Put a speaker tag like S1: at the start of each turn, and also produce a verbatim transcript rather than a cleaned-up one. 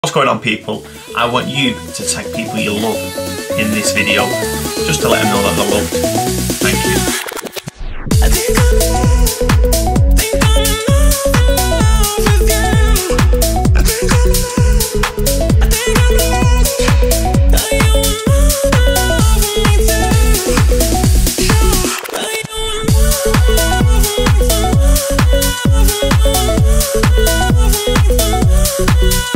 S1: What's going on, people? I want you to tag people you love in this video just to let them know that they're loved. Thank you. I think I'm, think I'm in love with you. I think I'm, I think I'm lost. Are you in love with me too? Are you in love with me too?